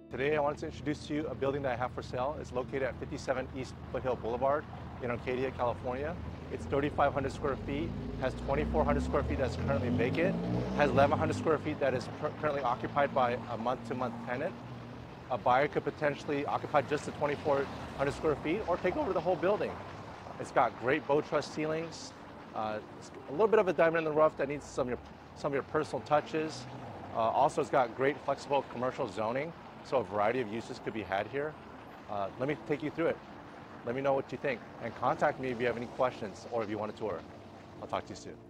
Today I wanted to introduce to you a building that I have for sale. It's located at 57 East Foothill Boulevard in Arcadia, California. It's 3,500 square feet, has 2,400 square feet that's currently vacant, has 1,100 square feet that is currently occupied by a month-to-month tenant. A buyer could potentially occupy just the 2,400 square feet or take over the whole building. It's got great bow truss ceilings, it's a little bit of a diamond in the rough that needs some of your personal touches. Also, it's got great flexible commercial zoning, so a variety of uses could be had here. Let me take you through it. Let me know what you think, and contact me if you have any questions or if you want a tour. I'll talk to you soon.